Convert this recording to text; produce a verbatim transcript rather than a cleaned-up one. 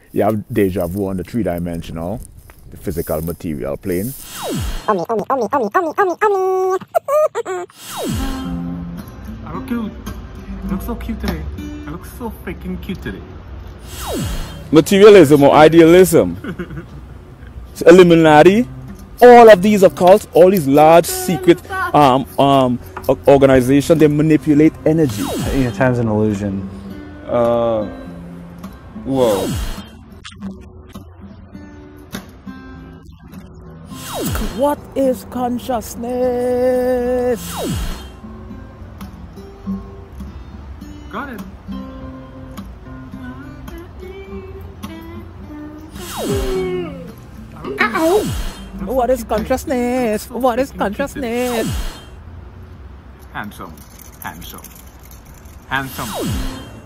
You have deja vu on the three-dimensional, the physical material plane. Omni, omni, omni, omni, omni, omni, omni. I look cute. I look so cute today. I look so freaking cute today. Materialism or idealism. Illuminati. All of these occults, all these large secret um, um, organizations, they manipulate energy. Yeah, time's an illusion. Uh, whoa. What is consciousness? Got it. Ow. What is consciousness? What is consciousness? Handsome, handsome, handsome.